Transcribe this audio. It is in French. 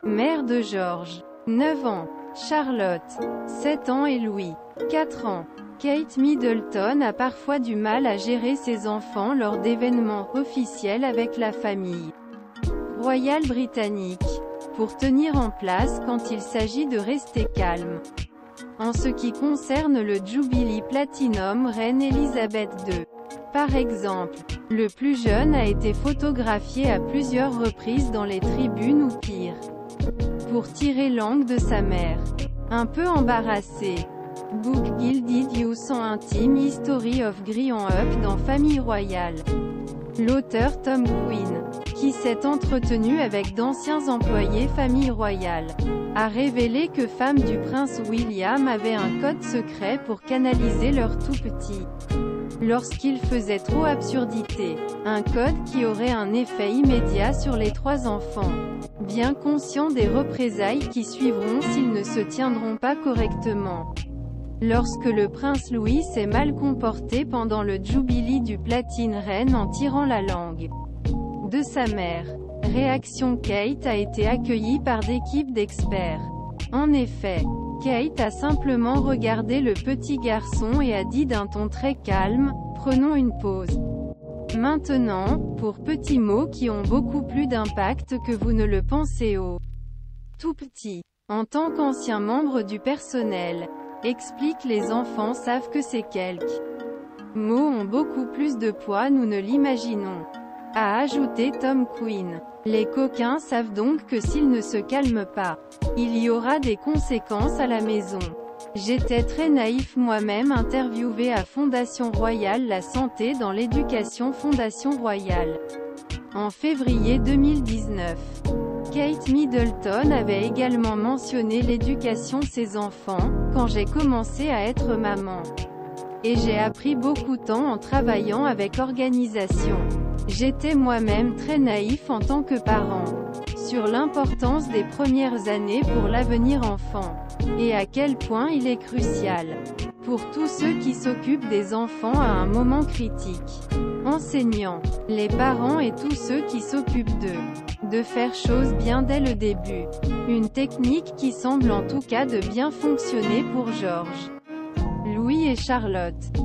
mère de George, 9 ans, Charlotte, 7 ans et Louis, 4 ans. Kate Middleton a parfois du mal à gérer ses enfants lors d'événements officiels avec la famille royale britannique, pour tenir en place quand il s'agit de rester calme. En ce qui concerne le Jubilee Platinum Reine Elisabeth II, par exemple, le plus jeune a été photographié à plusieurs reprises dans les tribunes ou pire, pour tirer l'angle de sa mère. Un peu embarrassé. Book Gilded You Intime History of Growing Up dans Famille Royale. L'auteur Tom Quinn, qui s'est entretenu avec d'anciens employés famille royale, a révélé que femme du prince William avait un code secret pour canaliser leur tout petit lorsqu'il faisait trop absurdité. Un code qui aurait un effet immédiat sur les 3 enfants, bien conscients des représailles qui suivront s'ils ne se tiendront pas correctement. Lorsque le prince Louis s'est mal comporté pendant le Jubilee du Platine Reine en tirant la langue de sa mère. Réaction: Kate a été accueillie par d'équipes d'experts. En effet, Kate a simplement regardé le petit garçon et a dit d'un ton très calme, « Prenons une pause. Maintenant, pour petits mots qui ont beaucoup plus d'impact que vous ne le pensez au tout petit. » En tant qu'ancien membre du personnel, explique, les enfants savent que ces quelques mots ont beaucoup plus de poids, nous ne l'imaginons, a ajouté Tom Quinn. Les coquins savent donc que s'ils ne se calment pas, il y aura des conséquences à la maison. J'étais très naïf moi-même. Interviewé à Fondation Royale. La santé dans l'éducation. Fondation Royale. En février 2019. Kate Middleton avait également mentionné l'éducation ses enfants, quand j'ai commencé à être maman. Et j'ai appris beaucoup de temps en travaillant avec organisation. J'étais moi-même très naïf en tant que parent, sur l'importance des premières années pour l'avenir enfant, et à quel point il est crucial, pour tous ceux qui s'occupent des enfants à un moment critique. Enseignants, les parents et tous ceux qui s'occupent d'eux, de faire choses bien dès le début. Une technique qui semble en tout cas de bien fonctionner pour George, Louis et Charlotte.